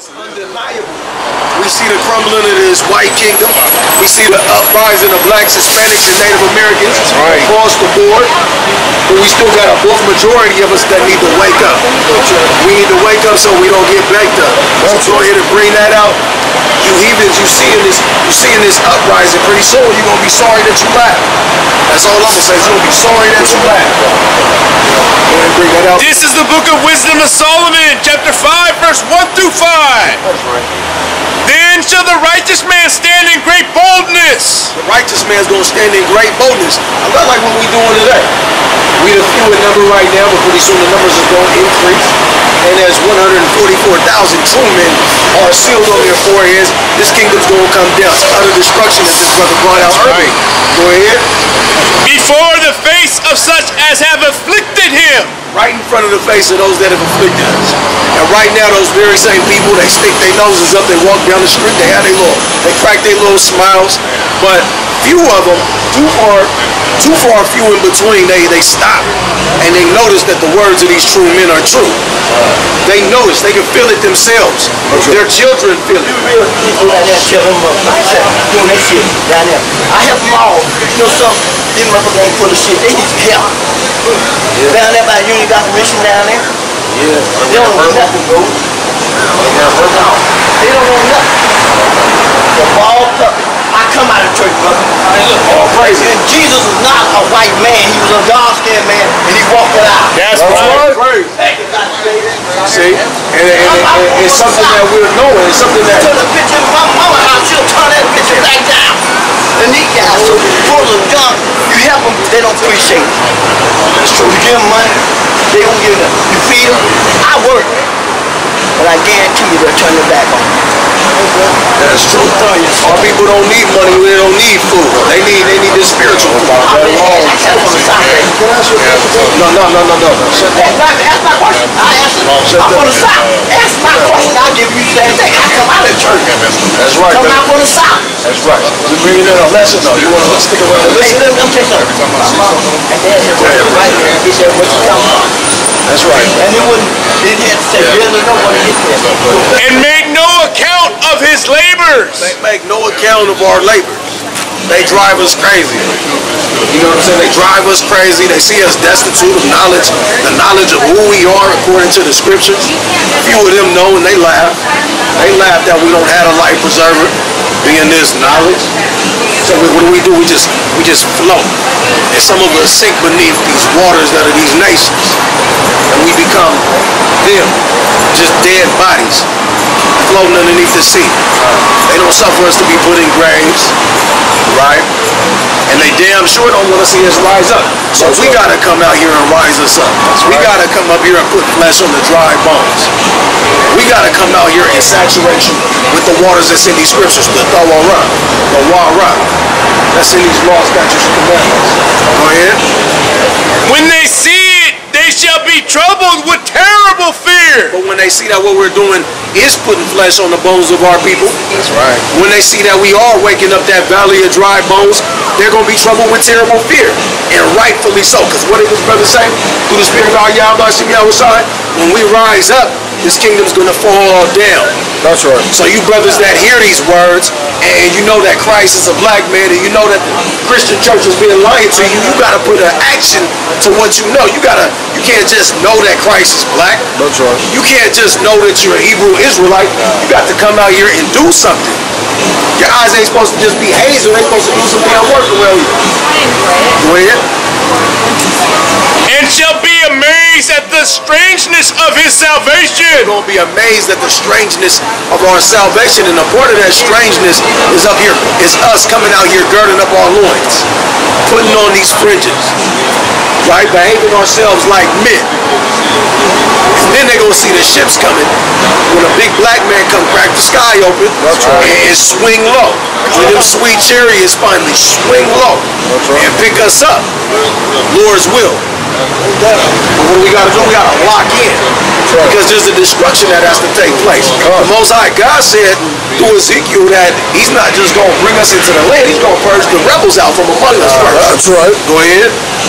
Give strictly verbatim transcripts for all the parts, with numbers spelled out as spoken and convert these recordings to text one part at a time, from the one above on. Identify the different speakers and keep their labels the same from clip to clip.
Speaker 1: It's undeniable. We see the crumbling of this white kingdom. We see the uprising of blacks, Hispanics, and Native Americans right. across the board. But we still got a book majority of us that need to wake up. We need to wake up so we don't get baked up. So go ahead and bring that out. You heathens, you seeing this, you seeing this uprising. Pretty soon you're gonna be sorry that you laughed. That's all I'm gonna say. You're gonna be sorry that you laughed. Go ahead and bring that out.
Speaker 2: This is the book of Wisdom of Solomon, chapter five, verse one through five.
Speaker 1: That's right.
Speaker 2: Then shall the righteous man stand in great boldness.
Speaker 1: The righteous man's gonna stand in great boldness. I love like what we doing today. We the few in number right now, but pretty soon the numbers are gonna increase. And as one hundred forty-four thousand true men are sealed on their foreheads, this kingdom's gonna come down to utter destruction as this brother brought out earlier. Go ahead.
Speaker 2: Before the face of such as have afflicted him.
Speaker 1: Right in front of the face of those that have afflicted us. And right now, those very same people, they stick their noses up, they walk down the street, they have their little, they crack their little smiles. But few of them, too far, too far few in between, they, they stop. And they notice that the words of these true men are true. They notice, they can feel it themselves. Their children feel it.
Speaker 3: Real people out there tell them up, like that, doing that shit down there. I help them all. You know something? These motherfuckers ain't full of shit. They need some help. Yeah. Down there by Union Gospel Mission down there. Yeah. They don't know nothing, bro. They don't know nothing. The ball puppet. I come out of church, brother.
Speaker 1: Oh, crazy.
Speaker 3: And Jesus was not a white man. He was a dark-skinned man, and he walked it out.
Speaker 2: That's right.
Speaker 1: Right. See? And, and, and, and it's something that we're knowing. It's something that...
Speaker 3: Took a picture of my mama house. She'll turn that picture back down. And these guys so full of junk. You help them, they don't appreciate it. That's true. You give them money, they don't give it up. You feed them. I work. But I guarantee you they'll turn their back on you.
Speaker 1: That's true. Our people don't need money, they don't need food. They need they need this spiritual.
Speaker 3: No, no,
Speaker 1: no, no, no, no. Shut
Speaker 3: That's my, that's my question. I answer. I'm from the South. Ask my question. I'll give you the same thing. I come out of church.
Speaker 1: That's right.
Speaker 3: Come out from the South.
Speaker 1: That's right. We're bringing in a lesson though. You want to stick around and listen?
Speaker 3: Hey, let me tell you something. My mama and dad said, right here. He said, what you talking about?
Speaker 1: That's right.
Speaker 3: And it wouldn't, it didn't have to say, really know what it is.
Speaker 2: And make no account of his labors.
Speaker 1: They make no account of our labors. They drive us crazy. You know what I'm saying? They drive us crazy. They see us destitute of knowledge, the knowledge of who we are according to the scriptures. Few of them know and they laugh. They laugh that we don't have a life preserver, being this knowledge. So what do we do? We just we just float. And some of us sink beneath these waters that are these nations. And we become them, just dead bodies, floating underneath the sea. They don't suffer us to be put in graves, right? And they damn sure don't want to see us rise up. So we gotta come out here and rise us up. We gotta come up here and put flesh on the dry bones. We gotta come out here and saturate you with the waters that's in these scriptures, the Tawara, the Wara, that's in these laws, statutes, and commandments. Go ahead.
Speaker 2: When they see it, they shall be troubled with terrible fear.
Speaker 1: But when they see that what we're doing is putting flesh on the bones of our people, that's right. When they see that we are waking up that valley of dry bones, they're going to be troubled with terrible fear. And rightfully so, because what did this brother say? Through the spirit of our Yahweh, when we rise up, this kingdom's going to fall down. That's right. So you brothers that hear these words, and you know that Christ is a black man, and you know that the Christian church is being lying to you, you got to put an action to what you know. You gotta, you can't just know that Christ is black. That's right. You can't just know that you're a Hebrew Israelite. You got to come out here and do something. Your eyes ain't supposed to just be hazel. They're supposed to do some damn work around you. Go ahead.
Speaker 2: And shall be amazed at the strangeness of his salvation.
Speaker 1: We're going to be amazed at the strangeness of our salvation. And a part of that strangeness is up here. It's us coming out here girding up our loins, putting on these fringes, right? Behaving ourselves like men. And then they're going to see the ships coming. When a big black man come crack the sky open, right, and, and swing low. When them sweet chariots finally swing low, right, and pick us up. Lord's will. But what do we got to do? We got to lock in. Right. Because there's a destruction that has to take place. The Most High God said through Ezekiel that he's not just going to bring us into the land, he's going to purge the rebels out from among us first. That's right. Go ahead.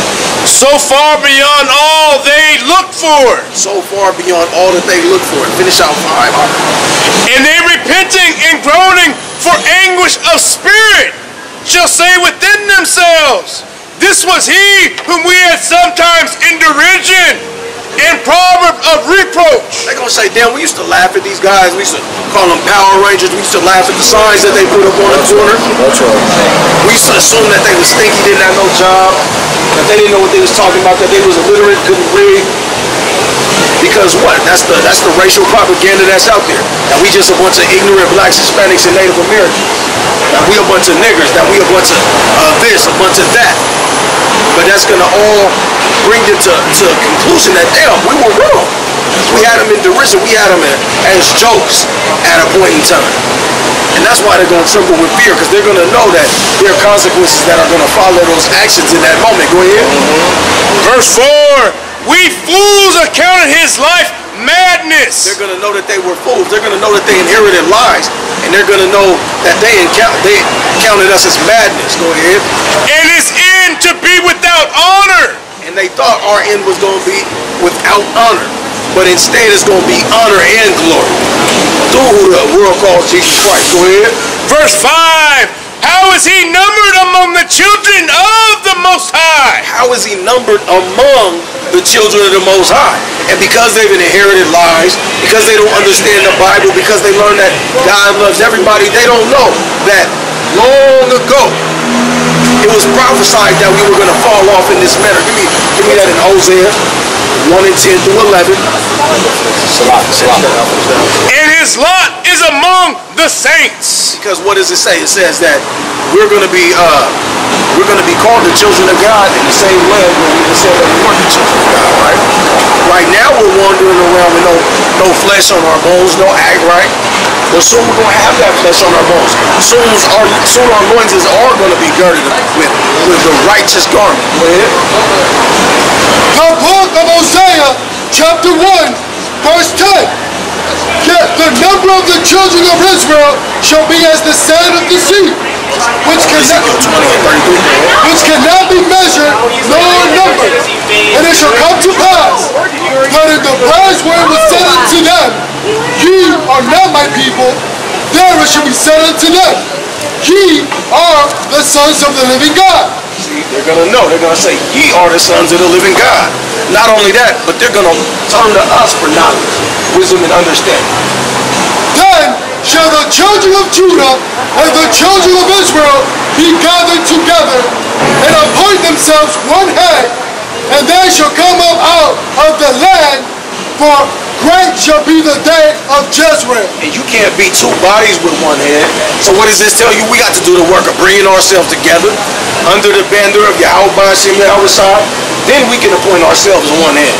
Speaker 2: So far beyond all they look for.
Speaker 1: So far beyond all that they look for. Finish out five.
Speaker 2: And they repenting and groaning for anguish of spirit shall say within themselves, this was he whom we had sometimes in derision and proverb of reproach.
Speaker 1: They're going to say, damn, we used to laugh at these guys. We used to call them Power Rangers. We used to laugh at the signs that they put up on the corner.
Speaker 3: That's right.
Speaker 1: We used to assume that they was stinky, didn't have no job, that they didn't know what they was talking about, that they was illiterate, couldn't read. Because what? That's the that's the racial propaganda that's out there. That we just a bunch of ignorant blacks, Hispanics, and Native Americans. That we a bunch of niggers. That we a bunch of uh, this, a bunch of that. But that's gonna all bring them to, to a conclusion that damn, we were wrong. We had them in derision. We had them as jokes at a point in time. And that's why they're gonna tremble with fear, because they're gonna know that there are consequences that are gonna follow those actions in that moment. Go ahead.
Speaker 2: Mm-hmm. Verse four. We fools accounted his life madness.
Speaker 1: They're going to know that they were fools. They're going to know that they inherited lies. And they're going to know that they, encount they counted us as madness. Go ahead.
Speaker 2: And his end to be without honor.
Speaker 1: And they thought our end was going to be without honor. But instead it's going to be honor and glory. Through who the world calls Jesus Christ. Go ahead.
Speaker 2: Verse five. How is he numbered among the children of the Most High?
Speaker 1: How is he numbered among the children of the Most High? And because they've inherited lies, because they don't understand the Bible, because they learn that God loves everybody, they don't know that long ago it was prophesied that we were going to fall off in this manner. Give me, give me that in Hosea one and ten through eleven.
Speaker 2: And his lot is among the saints.
Speaker 1: Because what does it say? It says that we're going to be uh, we're going to be called the children of God in the same way where we just said that we weren't the children of God, right? Right now we're wandering around with no no flesh on our bones, no act, right? But soon we're going to have that flesh on our bones. Soon our soon our loins are going to be girded with with the righteous garment. Go ahead.
Speaker 4: The book of Hosea, chapter one, verse ten. Yet the number of the children of Israel shall be as the sand of the sea, which cannot, which cannot be measured nor numbered. And it shall come to pass that in the place where it was said unto them, ye are not my people, there it shall be said unto them, ye are the sons of the living God.
Speaker 1: See, they're going to know. They're going to say, ye are the sons of the living God. Not only that, but they're going to turn to us for knowledge, wisdom, and understanding.
Speaker 4: Then shall the children of Judah and the children of Israel be gathered together and appoint themselves one head, and they shall come up out of the land, for great shall be the day of Jezreel.
Speaker 1: And you can't be two bodies with one head. So what does this tell you? We got to do the work of bringing ourselves together under the banner of Yahweh B'Shem Yahweh Shai. Then we can appoint ourselves one head.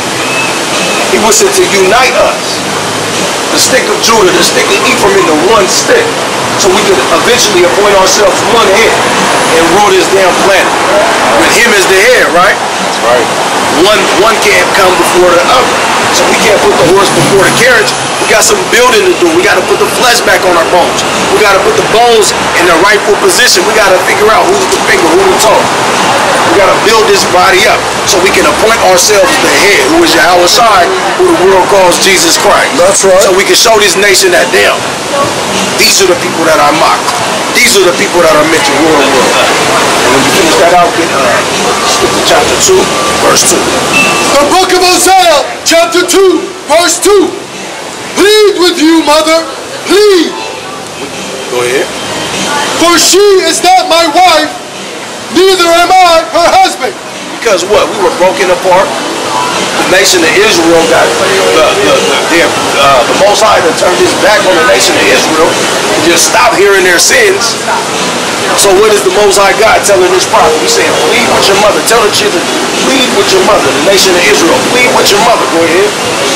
Speaker 1: He was to unite us. The stick of Judah, the stick of Ephraim into one stick. So we could eventually appoint ourselves one head and rule this damn planet. With him as the head, right?
Speaker 2: Right.
Speaker 1: One one can't come before the other. So we can't put the horse before the carriage. We got some building to do. We got to put the flesh back on our bones. We got to put the bones in their rightful position. We got to figure out who's the finger, who's the toe. We got to build this body up so we can appoint ourselves the head, who is Yahweh Shai, who the world calls Jesus Christ.
Speaker 3: That's right.
Speaker 1: So we can show this nation that, damn, these are the people that I mock. These are the people that are meant to rule the world. And when you finish that out, get, uh, skip to chapter two, verse two.
Speaker 4: The book of Hosea, chapter two, verse two. Plead with you, mother, plead.
Speaker 1: Go ahead.
Speaker 4: For she is not my wife, neither am I her husband.
Speaker 1: Because what? We were broken apart. The nation of Israel got the the the, uh, the Most High that turned his back on the nation of Israel and just stopped hearing their sins. So what is the Most High God telling his prophet? He's saying, plead with your mother. Tell the children, plead with your mother. The nation of Israel, plead with your mother. Go ahead.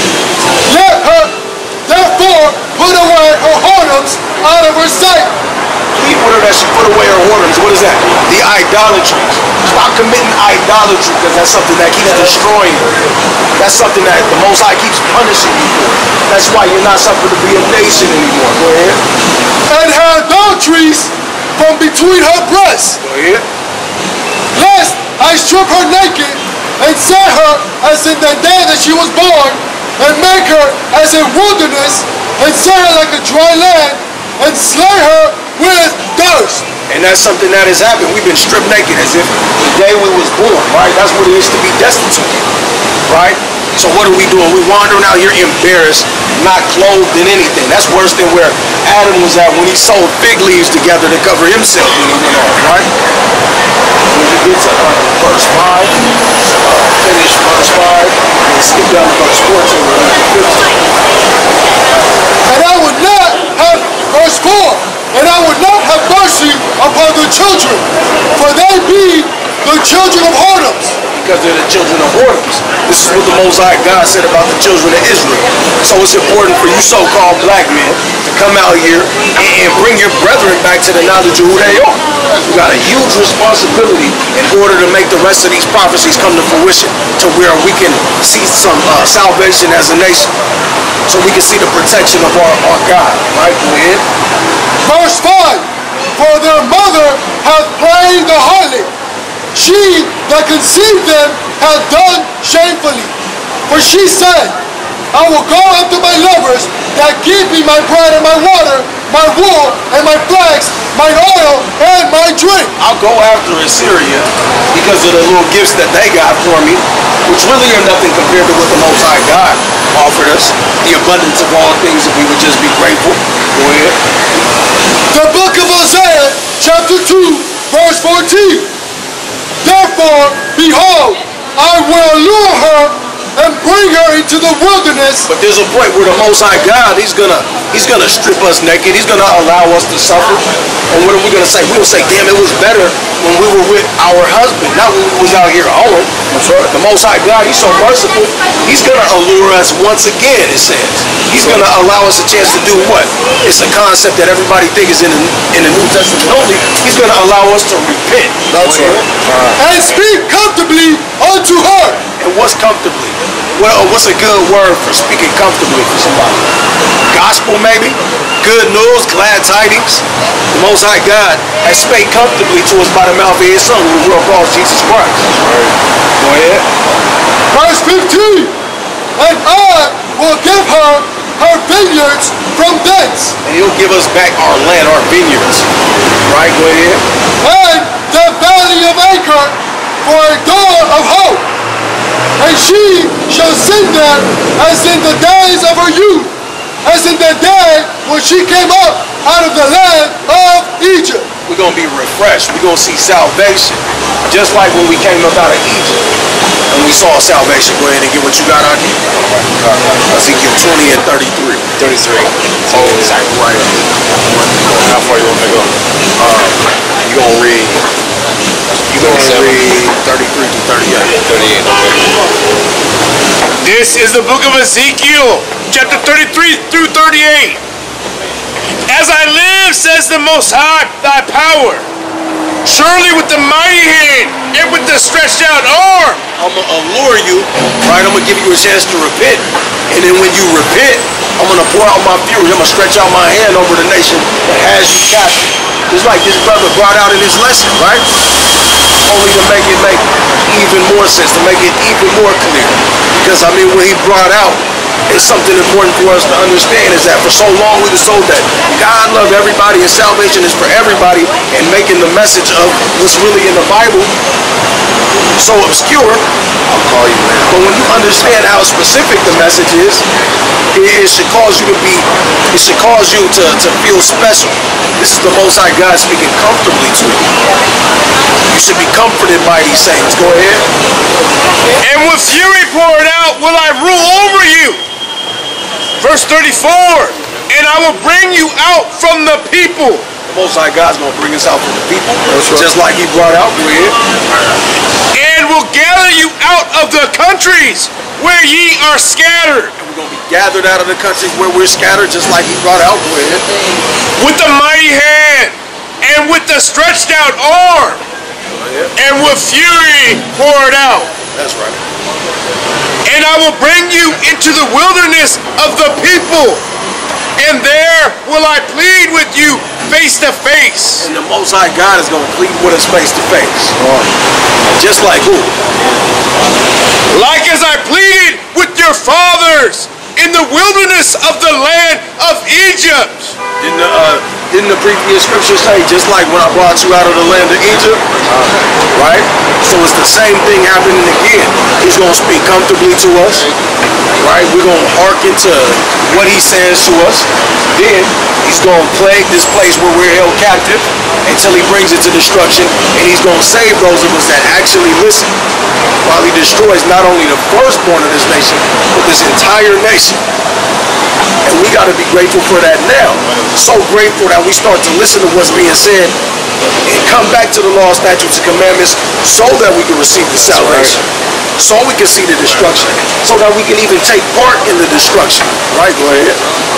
Speaker 4: Let her therefore put away her whoredoms out of her sight.
Speaker 1: Plead with her that she put away her whoredoms. What is that? The idolatries. Stop committing idolatry, because that's something that keeps destroying you. That's something that the Most High keeps punishing you for. That's why you're not something to be a nation anymore. Go ahead.
Speaker 4: And her adulteries from between her breasts,
Speaker 1: Go ahead.
Speaker 4: lest I strip her naked and set her as in the day that she was born, and make her as a wilderness, and set her like a dry land, and slay her with thirst.
Speaker 1: And that's something that has happened. We've been stripped naked as if the day we was born, right? That's what it is to be destitute, right? So what are we doing? We're wandering out here embarrassed, not clothed in anything. That's worse than where Adam was at when he sewed fig leaves together to cover himself when he went off, right? When he gets up on verse five, uh, finish verse five, and skip down to verse fourteen, fifteen.
Speaker 4: And I would not have, verse four, and I would not have mercy upon the children, for they be the children of whoredoms.
Speaker 1: Because they're the children of whoredoms. This is what the Most High God said about the children of Israel. So it's important for you so-called black men to come out here and, and bring your brethren back to the knowledge of who they are. You got a huge responsibility in order to make the rest of these prophecies come to fruition, to where we can see some uh, salvation as a nation. So we can see the protection of our, our God. Right? Go ahead.
Speaker 4: Verse five, for their mother hath played the harlot. She that conceived them hath done shamefully. For she said, I will go after my lovers that give me my bread and my water, my wool and my flax, my oil and my drink.
Speaker 1: I'll go after Assyria because of the little gifts that they got for me, which really are nothing compared to what the Most High God offered us. The abundance of all things, if we would just be grateful. Go ahead.
Speaker 4: The book of Hosea, chapter two, verse fourteen. Therefore, behold, I will lure her and bring her into the wilderness.
Speaker 1: But there's a point where the Most High God, he's gonna he's gonna strip us naked. He's gonna allow us to suffer. And what are we gonna say? We'll say, damn, it was better when we were with our husband, not when we was out here alone. That's right. The Most High God, he's so merciful. He's gonna allure us once again, it says. He's gonna allow us a chance to do what? It's a concept that everybody thinks is in the, in the New Testament only. He's gonna allow us to repent. That's right.
Speaker 4: And speak comfortably unto her.
Speaker 1: And what's comfortably? Well, what's a good word for speaking comfortably for somebody? Gospel, maybe? Good news, glad tidings. The Most High God has spake comfortably to us by the mouth of his Son, who the world calls Jesus Christ. Go ahead.
Speaker 4: Verse fifteen. And I will give her her vineyards from thence.
Speaker 1: And he'll give us back our land, our vineyards. Right? Go ahead.
Speaker 4: And the valley of Acre for a door of hope. And she shall sit there as in the days of her youth, as in the day when she came up out of the land of Egypt.
Speaker 1: We're going to be refreshed. We're going to see salvation. Just like when we came up out of Egypt and we saw salvation. Go ahead and get what you got out here. Ezekiel twenty and thirty-three. thirty-three. Oh, exactly right. How far you want me to go? Uh, you're going to read... You're going to read thirty-three to thirty-eight. thirty-eight, okay.
Speaker 2: This is the book of Ezekiel, chapter thirty-three through thirty-eight. As I live, says the Most High, thy power, surely with the mighty hand and with the stretched out arm.
Speaker 1: I'm going to allure you, right? I'm going to give you a chance to repent. And then when you repent, I'm going to pour out my fury. I'm going to stretch out my hand over the nation that has you captive. Just like this brother brought out in his lesson, right? Only to make it make even more sense, to make it even more clear. Because, I mean, what he brought out is something important for us to understand, is that for so long we were told that God loved everybody and salvation is for everybody, and making the message of what's really in the Bible so obscure. I'll call you later. But when you understand how specific the message is, it, it should cause you to be, it should cause you to, to feel special. This is the Most High God speaking comfortably to you. You should be comforted by these sayings. Go ahead.
Speaker 2: And with fury poured out will I rule over you. Verse thirty-four. And I will bring you out from the people.
Speaker 1: The Most High God's going to bring us out from the people. Right. Just like he brought out. Go ahead.
Speaker 2: And will gather you out of the countries where ye are scattered.
Speaker 1: And we're going to be gathered out of the countries where we're scattered, just like he brought out. Go ahead.
Speaker 2: With the mighty hand and with the stretched out arm. And with fury poured out.
Speaker 1: That's right.
Speaker 2: And I will bring you into the wilderness of the people, and there will I plead with you face to face.
Speaker 1: And the Most High God is going to plead with us face to face. Just like who?
Speaker 2: Like as I pleaded with your fathers in the wilderness of the land of Egypt.
Speaker 1: Didn't the, uh, didn't the previous scripture say, just like when I brought you out of the land of Egypt? Right? So it's the same thing happening again. He's going to speak comfortably to us. Right? We're going to hearken to what he says to us. Then he's going to plague this place where we're held captive until he brings it to destruction. And he's going to save those of us that actually listen, while he destroys not only the firstborn of this nation, but this entire nation. And we got to be grateful for that now. So grateful that we start to listen to what's being said and come back to the law, statutes, and commandments so that we can receive the salvation. So we can see the destruction. So that we can even take part in the destruction. Right? Go ahead.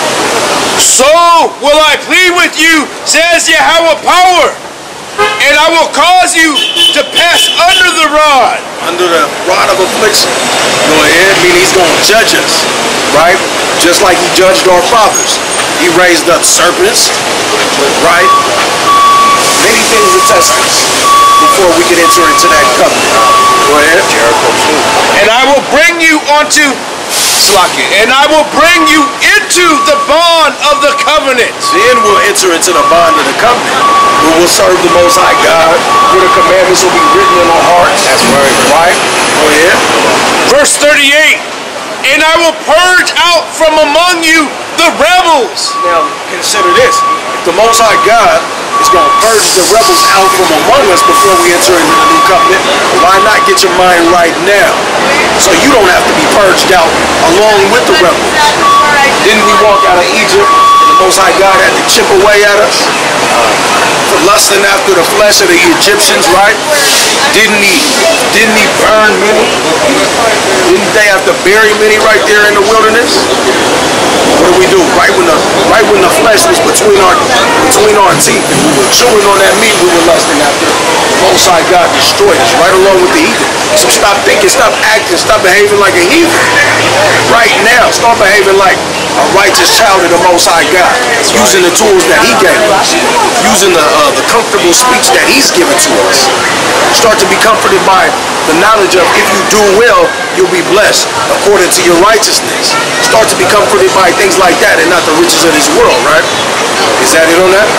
Speaker 2: So will I plead with you, says Yahweh power, and I will cause you to pass under the rod.
Speaker 1: Under the rod of affliction. Go ahead. Meaning he's going to judge us. Right? Just like he judged our fathers. He raised up serpents. Right? Many things to test us before we can enter into that covenant. Go ahead.
Speaker 2: And I will bring you onto Slakia, and I will bring you into the bond of the covenant.
Speaker 1: Then we'll enter into the bond of the covenant. We will serve the Most High God, where the commandments will be written in our hearts. That's right. Right? Go ahead.
Speaker 2: Verse thirty-eight. And I will purge out from among you the rebels.
Speaker 1: Now, consider this. If the Most High God is going to purge the rebels out from among us before we enter into the new covenant, why not get your mind right now? So you don't have to be purged out along with the rebels. Didn't we walk out of Egypt and the Most High God had to chip away at us? For lusting after the flesh of the Egyptians, right? Didn't he, didn't he burn many? Didn't they have to bury many right there in the wilderness? What do we do? Right when the right when the flesh was between our between our teeth and we were chewing on that meat, we were lusting after. The Most High God destroyed us right along with the heathen. So stop thinking, stop acting, stop behaving like a heathen. Right now, start behaving like a righteous child of the Most High God, using the tools that he gave us, using the uh, the comfortable speech that he's given to us. Start to be comforted by the knowledge of if you do well, you'll be blessed according to your righteousness. Start to be comforted by things like that and not the riches of this world, right? Is that it on that?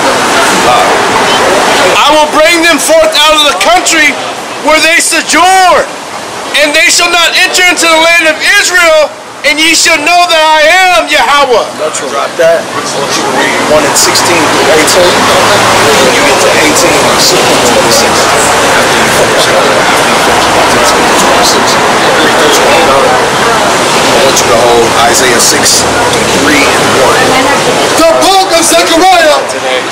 Speaker 2: I will bring them forth out of the country where they sojourn, and they shall not enter into the land of Israel, and ye shall know that I am Yahweh.
Speaker 1: Drop that. I want you to read one and sixteen through eighteen. When you get to eighteen, you see twenty-six. After you finish, after you finish twenty-six, read through twenty-nine. I want you to hold Isaiah six, three, and one.
Speaker 4: The book of Zechariah.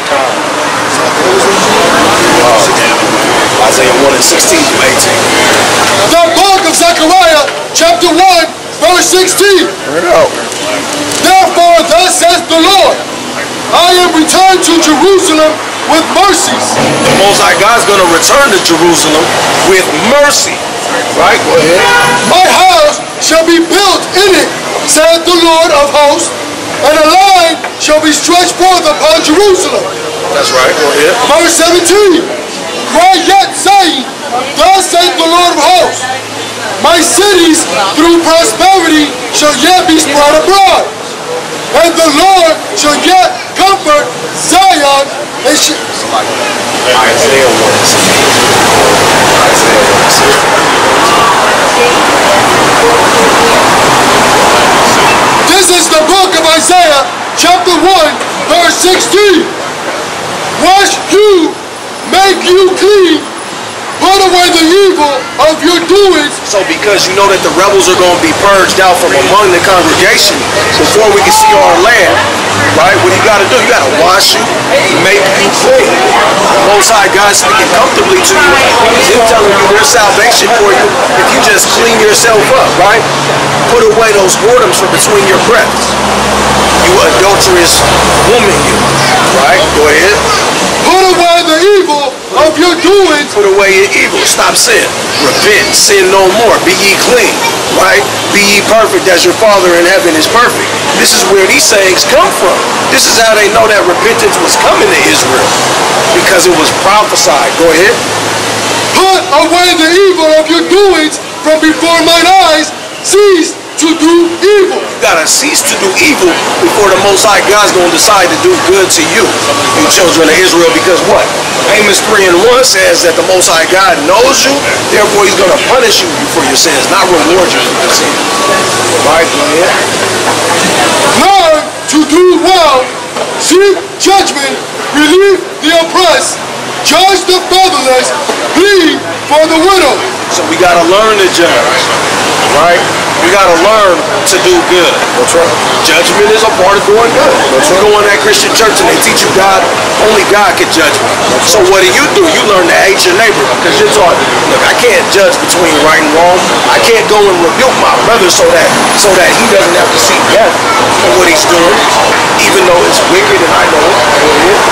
Speaker 1: Uh, Isaiah one and sixteen through eighteen.
Speaker 4: The book of Zechariah, chapter one, verse sixteen.
Speaker 1: Bring it out.
Speaker 4: Therefore, thus says the Lord, I am returned to Jerusalem with mercies.
Speaker 1: The Most High God's going to return to Jerusalem with mercy. Right? Go ahead.
Speaker 4: My house shall be built in it, saith the Lord of hosts, and a line shall be stretched forth upon Jerusalem.
Speaker 1: That's right. Go ahead.
Speaker 4: Verse seventeen. Cry yet, saying, thus saith the Lord of hosts, my cities through prosperity shall yet be spread abroad, and the Lord shall yet comfort Zion and sh
Speaker 1: Isaiah one and sixteen. Isaiah one and sixteen.
Speaker 4: This is the book of Isaiah, chapter one, verse sixteen. Wash you, make you clean, put away the evil of your doings.
Speaker 1: So because you know that the rebels are going to be purged out from among the congregation before we can see our land, right? What do you got to do? You got to wash you, make you clean. The Most High God speaking comfortably to you. He's telling you there's salvation for you if you just clean yourself up, right? Put away those whoredoms from between your breasts. You adulterous woman, you. Right? Go ahead.
Speaker 4: Put away the evil of your doings.
Speaker 1: Put away your evil. Stop sin. Repent. Sin no more. Be ye clean. Right? Be ye perfect as your Father in heaven is perfect. This is where these sayings come from. This is how they know that repentance was coming to Israel. Because it was prophesied. Go ahead.
Speaker 4: Put away the evil of your doings from before mine eyes. Cease to do evil.
Speaker 1: You gotta cease to do evil before the Most High God's gonna decide to do good to you, you children of Israel. Because what? Amos three and one says that the Most High God knows you, therefore He's gonna punish you for your sins, not reward you for your sins. Right? Go ahead.
Speaker 4: Learn to do well. Seek judgment. Relieve the oppressed. Judge the fatherless. Plead for the widow.
Speaker 1: So we gotta learn to judge, right? We gotta learn to do good. That's right. Judgment is a part of doing good. That's right. You go in that Christian church and they teach you God, only God can judge me. So what do you do? You learn to hate your neighbor because you're taught, look, I can't judge between right and wrong. I can't go and rebuke my brother so that so that he doesn't have to see death for what he's doing, even though it's wicked and I know it.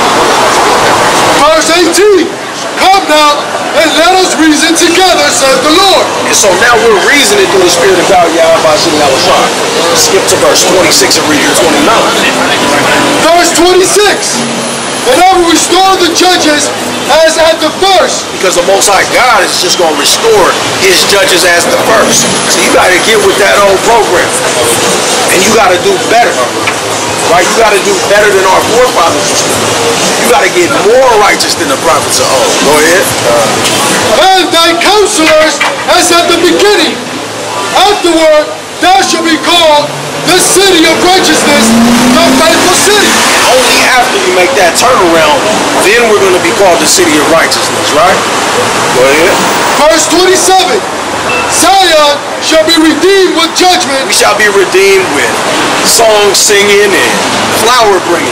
Speaker 4: Verse eighteen. Come now and let us reason together, says the Lord.
Speaker 1: And so now we're reasoning through the Spirit of God, Yahweh Shem Yahushua. Skip to verse twenty-six and read your twenty-nine.
Speaker 4: Verse twenty-six. And I will restore the judges as at the first.
Speaker 1: Because the Most High God is just going to restore His judges as the first. So you got to get with that old program. And you got to do better. Right? You got to do better than our forefathers. You got to get more righteous than the prophets of old. Go ahead.
Speaker 4: And thy counselors as at the beginning. Afterward, thou shalt be called the city of righteousness, the faithful city.
Speaker 1: Only after you make that turnaround, then we're going to be called the city of righteousness, right? Go ahead.
Speaker 4: Verse twenty-seven. Zion shall be redeemed with judgment.
Speaker 1: We shall be redeemed with song singing and flower bringing.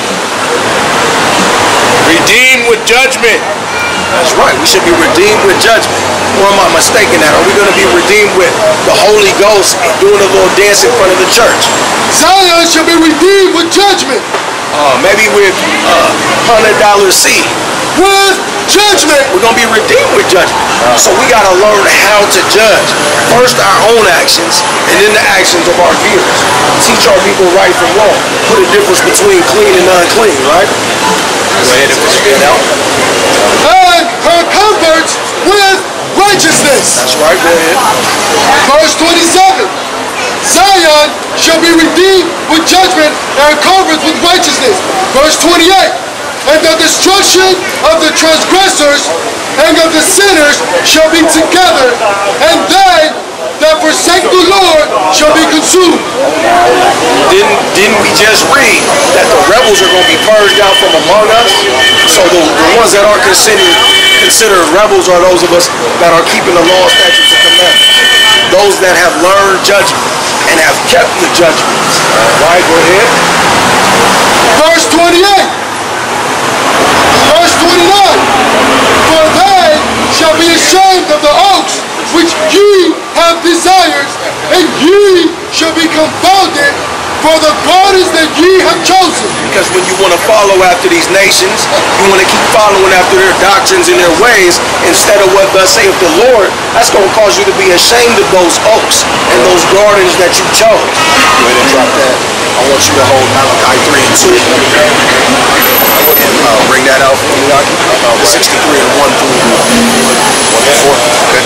Speaker 2: Redeemed with judgment.
Speaker 1: That's right. We should be redeemed with judgment. Or am I mistaken that? Are we going to be redeemed with the Holy Ghost and doing a little dance in front of the church?
Speaker 4: Zion shall be redeemed with judgment.
Speaker 1: Uh, maybe with a uh, hundred dollar seed.
Speaker 4: With judgment.
Speaker 1: We're going to be redeemed with judgment. So we got to learn how to judge. First our own actions and then the actions of our peers. Teach our people right from wrong. Put a difference between clean and unclean, right? Go ahead and put it out.
Speaker 4: And her converts with righteousness.
Speaker 1: That's right, go ahead.
Speaker 4: Verse twenty-seven. Zion shall be redeemed with judgment and converts with righteousness. Verse twenty-eight. And the destruction of the transgressors and of the sinners shall be together, and they that forsake the Lord shall be consumed.
Speaker 1: Didn't, didn't we just read that the rebels are going to be purged out from among us? So the, the ones that are considered, considered rebels are those of us that are keeping the law, statutes, and commandments. Those that have learned judgment and have kept the judgments. Right, go ahead.
Speaker 4: Verse twenty-eight. Verse twenty-nine. For they shall be ashamed of the oaks which ye have desired, and ye shall be confounded for the gardens that ye have chosen.
Speaker 1: Because when you want to follow after these nations, you want to keep following after their doctrines and their ways instead of what thus saith the Lord, that's going to cause you to be ashamed of those oaks and those gardens that you chose. Go ahead and drop that. I want you to hold Malachi three and two. And uh, bring that out for me, uh, sixty-three and one through one to four. Okay.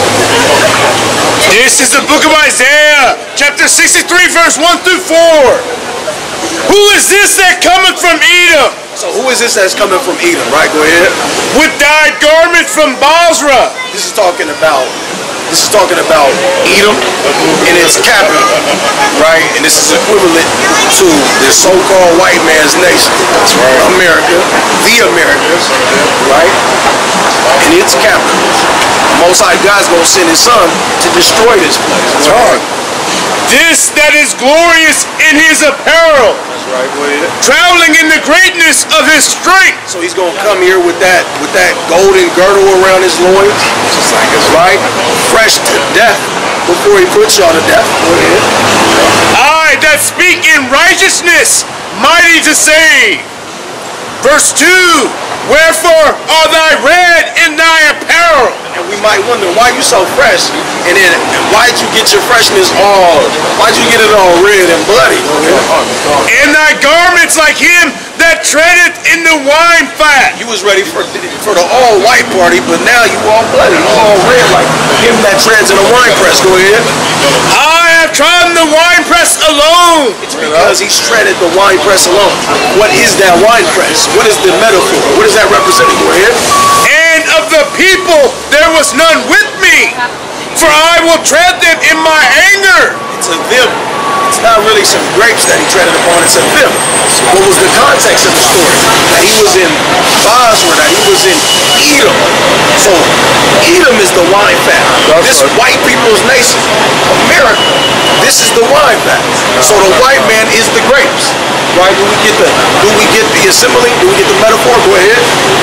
Speaker 2: This is the book of Isaiah, chapter sixty-three, verse one through four. Who is this that cometh from Edom?
Speaker 1: So who is this that's coming from Edom, right? Go ahead.
Speaker 2: With dyed garment from Basra.
Speaker 1: This is talking about This is talking about Edom and its capital, right? And this is equivalent to the so-called white man's nation, America, the Americas, right? And its capital. The Most High God's going to send His Son to destroy this place. That's right.
Speaker 2: This that is glorious in His apparel.
Speaker 1: That's right. Go ahead.
Speaker 2: Traveling in the greatness of His strength.
Speaker 1: So He's going to come here with that with that golden girdle around His loins, just like it's right, fresh to death before He puts y'all to death. Go ahead.
Speaker 2: I that speak in righteousness, mighty to save. Verse two. Wherefore are thy red in thy apparel?
Speaker 1: And we might wonder, why you so fresh? And then, why'd you get your freshness all, why'd you get it all red and bloody?
Speaker 2: And thy garments like him that treadeth in the wine fat.
Speaker 1: You was ready for for the all-white party, but now you all bloody, you all red like him that treads in a wine press. Go ahead.
Speaker 2: I have trodden the wine press alone.
Speaker 1: It's because he's treaded the wine press alone. What is that wine press? What is the metaphor? What is that representing? Go ahead.
Speaker 2: And of the people there was none with me, for I will tread them in my anger.
Speaker 1: It's a them. It's not really some grapes that he treaded upon, it's a them. What was the context of the story? That he was in Basra, that he was in Edom. So Edom is the wine fat. This white people's nation, America, this is the wine fat. So the white man is the grapes. Right? Do we get the do we get the assembly? Do we get the metaphor? Go ahead.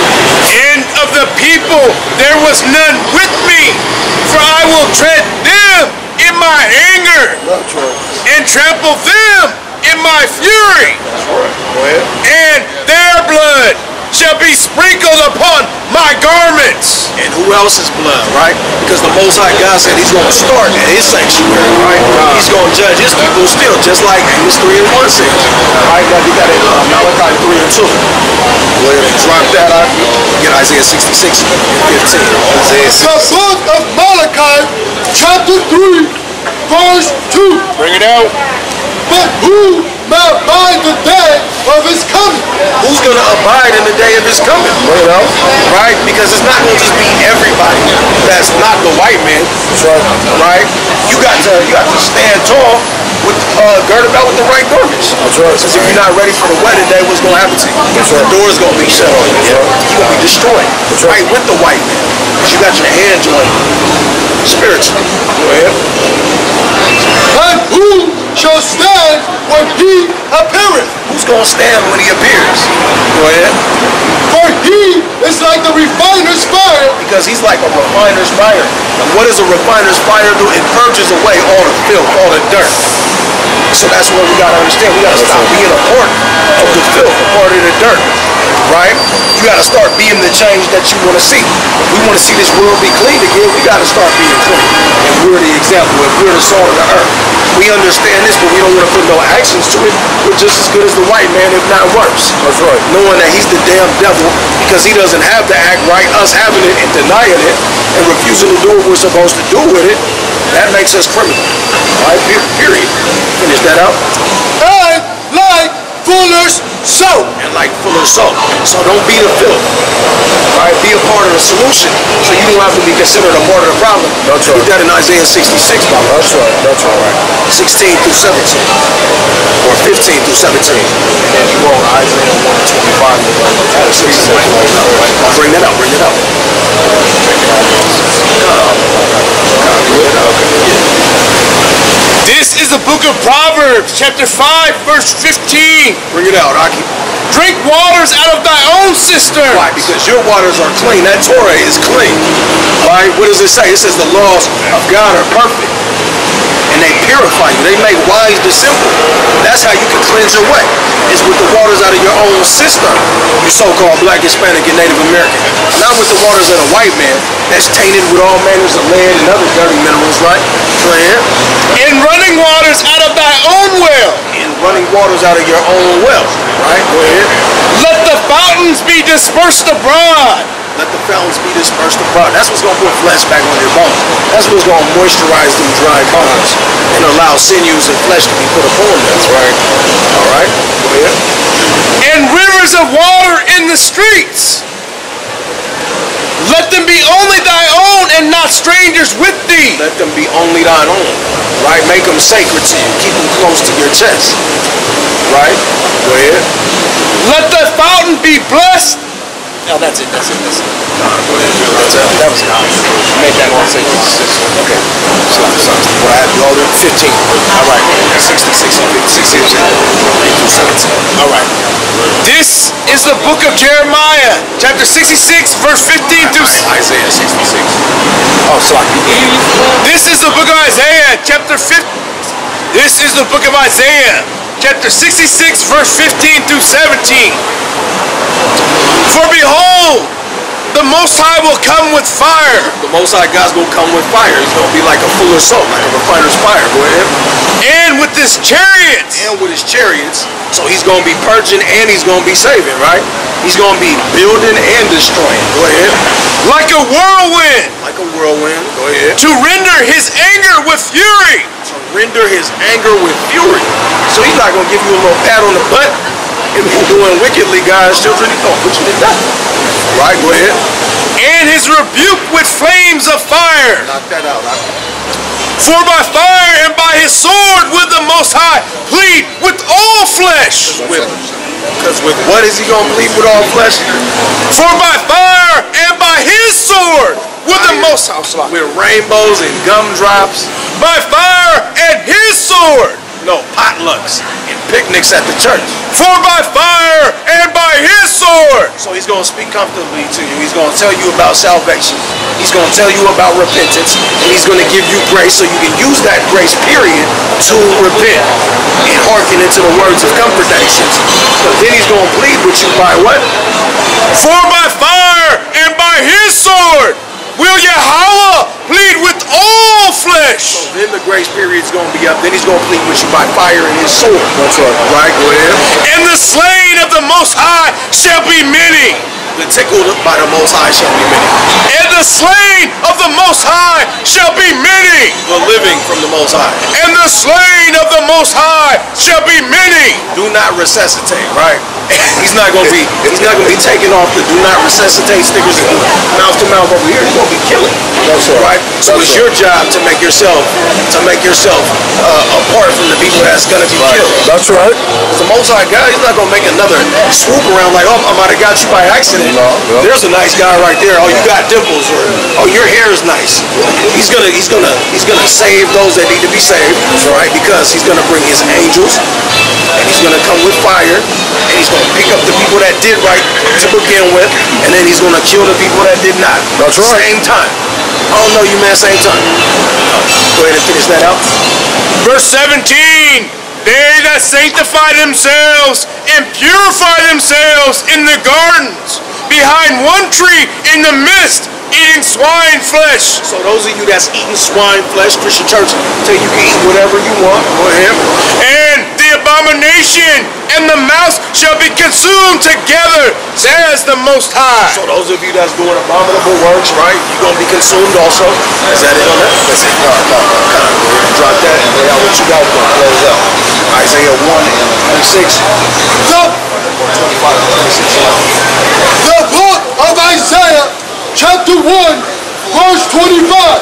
Speaker 2: And of the people there was none with me, for I will tread them in my anger, and trample them in my fury.
Speaker 1: Go ahead.
Speaker 2: And their blood shall be sprinkled upon my garments.
Speaker 1: And who else's blood, right? Because the Most High God said he's going to start at his sanctuary, right? He's going to judge his people still, just like Amos three and one says. Right? Now you got it, uh, Malachi three and two. Go ahead and drop that out. Get Isaiah sixty-six and fifteen. Isaiah
Speaker 4: The book of Malachi, chapter three, verse two.
Speaker 2: Bring it out.
Speaker 4: But who may abide the day of his coming?
Speaker 1: Who's going to abide in the day of his coming? You know? Right? Because it's not going to just be everybody that's not the white man. Right? You got to you got to stand tall with uh, girded about with the right garments. Because if you're not ready for the wedding day, what's going to happen to you? The door's going to be shut on you. You're going to be destroyed. Right with the white man. Because you got your hand joined spiritually. Go ahead.
Speaker 4: And who shall stand when he appeareth?
Speaker 1: Who's going to stand when he appears? Go ahead.
Speaker 4: For he is like the refiner's fire.
Speaker 1: Because he's like a refiner's fire. And what does a refiner's fire do? It purges away all the filth, all the dirt. So that's what we got to understand. We got to stop being a part of the filth, a part of the dirt. Right? You got to start being the change that you want to see. If we want to see this world be clean again, we got to start being clean. And we're the example. If we're the salt of the earth. We understand this, but we don't want to put no actions to it. We're just as good as the white man, if not worse. That's right. Knowing that he's the damn devil because he doesn't have to act right. Us having it and denying it and refusing to do what we're supposed to do with it, that makes us criminal. All right? Period. Finish that out.
Speaker 4: And like fuller's soap.
Speaker 1: And like fuller's soap. So don't be the filth. Right? Be a part of the solution. So you don't have to be considered a part of the problem. That's right. Put that in Isaiah sixty-six, by the way. That's right. That's all right. sixteen through seventeen. Or fifteen through seventeen. And then you go on Isaiah one twenty-five. Bring that out. Bring it out.
Speaker 2: This is the book of Proverbs, chapter five, verse fifteen.
Speaker 1: Bring it out, Aki.
Speaker 2: Drink waters out of thy own cistern.
Speaker 1: Why? Because your waters are clean. That Torah is clean. Right? What does it say? It says the laws of God are perfect. And they purify you. They make wise the simple. That's how you can cleanse your way. It's with the waters out of your own cistern. You so-called black, Hispanic, and Native American. Not with the waters of a white man that's tainted with all manners of lead and other dirty minerals, right? Go ahead.
Speaker 2: And running waters out of thy own well.
Speaker 1: And running waters out of your own well, right? Go ahead.
Speaker 2: Let the fountains be dispersed abroad.
Speaker 1: Let the fountains be dispersed abroad. That's what's going to put flesh back on your bones. That's what's going to moisturize them dry bones and allow sinews and flesh to be put upon them. That's right. All right. Go ahead.
Speaker 2: And rivers of water in the streets. Let them be only thy own and not strangers with thee.
Speaker 1: Let them be only thine own. Right? Make them sacred to you. Keep them close to your chest. Right? Go ahead.
Speaker 2: Let the fountain be blessed.
Speaker 1: No, that's it. That's it. That's it. No, go ahead. That's it. That was it. You made that one say fifty-six. Okay. So, so what I have you all there? fifteen. All right. sixty-six and fifty-six. eight through seventeen. All right.
Speaker 2: This is the book of Jeremiah, chapter sixty-six, verse fifteen through
Speaker 1: Isaiah sixty-six. Oh, so I can
Speaker 2: This is the book of Isaiah, chapter fifty. This is the book of Isaiah, chapter sixty-six, verse fifteen through seventeen. For behold, behold, the Most High will come with fire.
Speaker 1: The Most High God's gonna come with fire. He's gonna be like a fuller's salt, like a refiner's fire. Go ahead.
Speaker 2: And with his chariots.
Speaker 1: And with his chariots. So he's gonna be purging and he's gonna be saving, right? He's gonna be building and destroying. Go ahead.
Speaker 2: Like a whirlwind.
Speaker 1: Like a whirlwind. Go ahead.
Speaker 2: To render his anger with fury.
Speaker 1: To render his anger with fury. So he's not gonna give you a little pat on the butt. If you're doing wickedly, God's children, he's gonna put you to death. Right, go ahead.
Speaker 2: And his rebuke with flames of fire.
Speaker 1: Knock that out. Knock.
Speaker 2: For by fire and by his sword will the Most High plead with all flesh.
Speaker 1: Because with what is he going to plead with all flesh?
Speaker 2: For by fire and by his sword will the Most High.
Speaker 1: With rainbows and gumdrops.
Speaker 2: By fire and his sword.
Speaker 1: No, potlucks and picnics at the church.
Speaker 2: For by fire and by his sword.
Speaker 1: So he's going to speak comfortably to you. He's going to tell you about salvation. He's going to tell you about repentance. And he's going to give you grace so you can use that grace period to repent and hearken into the words of comfortations. But then he's going to plead with you by what?
Speaker 2: For by fire and by his sword will Yahweh plead with all flesh.
Speaker 1: So then the grace period's going to be up. Then he's going to plead with you by fire and his sword. That's right. Right, go ahead.
Speaker 2: And the slain of the Most High shall be many.
Speaker 1: The tickled by the Most High shall be many.
Speaker 2: And the slain of the Most High shall be many.
Speaker 1: The living from the Most High.
Speaker 2: And the slain of the Most High shall be many.
Speaker 1: Do not resuscitate, right? He's not going to be. He's not going to be taking off the do not resuscitate stickers and mouth to mouth over here. He's going to be killing. That's right. So it's your job to make yourself to make yourself uh, apart from the people that's going to be killed.
Speaker 4: That's right.
Speaker 1: The Most High God, he's not going to make another swoop around like, oh, I might have got you by accident.
Speaker 4: No, no.
Speaker 1: There's a nice guy right there. Oh, you got dimples, or oh, your hair is nice. He's gonna, he's gonna, he's gonna save those that need to be saved, right? Because he's gonna bring his angels, and he's gonna come with fire, and he's gonna pick up the people that did right to begin with, and then he's gonna kill the people that did not.
Speaker 4: That's right.
Speaker 1: Same time. I don't know you, man. Same time. Go ahead and finish that out.
Speaker 2: Verse seventeen. They that sanctify themselves and purify themselves in the gardens, behind one tree in the midst, eating swine flesh.
Speaker 1: So those of you that's eating swine flesh, Christian church, tell you can eat whatever you want. Go ahead.
Speaker 2: And the abomination and the mouse shall be consumed together, says the Most High.
Speaker 1: So those of you that's doing abominable works, right, you're going to be consumed also. Is that it on that? That's it. No, no, no. Kind of go ahead and drop that and lay out what you got for close out. Isaiah one and twenty-six.
Speaker 4: The,
Speaker 1: twenty-five and twenty-six.
Speaker 4: the book of Isaiah, chapter one, verse twenty-five.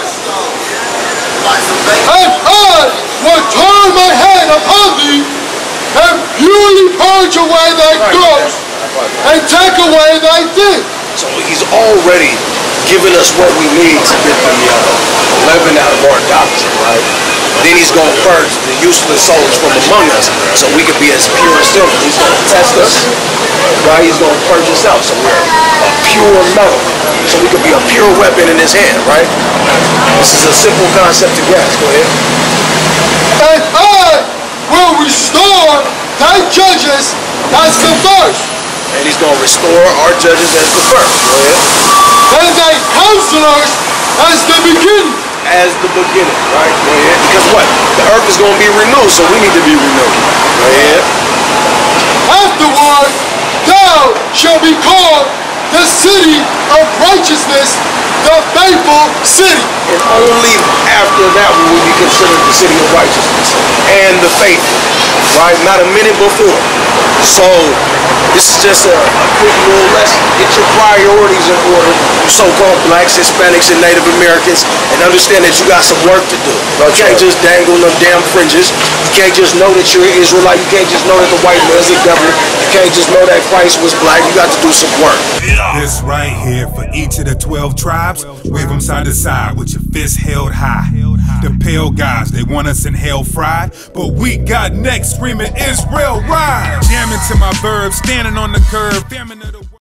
Speaker 4: And I will turn my hand upon thee, and purely purge away thy gross, and take away thy sin.
Speaker 1: So he's already given us what we need to get the uh, leaven out of our doctrine, right? Then he's going to purge the useless souls from among us so we can be as pure as silver. He's going to test us, right? He's going to purge us out so we're a pure metal, so we can be a pure weapon in his hand, right? This is a simple concept to grasp. Go ahead.
Speaker 4: And I will restore thy judges as the first,
Speaker 1: And he's going to restore our judges as the first. Go ahead.
Speaker 4: and thy counselors as the beginning.
Speaker 1: As the beginning, right? Go ahead. Because what? The earth is going to be renewed, so we need to be renewed. Go ahead.
Speaker 4: Afterward, thou shalt be called the city of righteousness, the faithful city.
Speaker 1: And only after that will we be considered the city of righteousness and the faithful, right? Not a minute before. So this is just a, a quick little lesson. Get your priorities in order, you so-called blacks, Hispanics, and Native Americans, and understand that you got some work to do. You can't just dangle them damn fringes. You can't just know that you're an Israelite. You can't just know that the white man's the devil. You can't just know that Christ was black. You got to do some work.
Speaker 5: This right here for each of the twelve tribes. Wave them side to side with your fists held high. The pale guys, they want us in hell fried, but we got next screaming Israel ride. Jamming to my verbs, standing on the curb, famine of the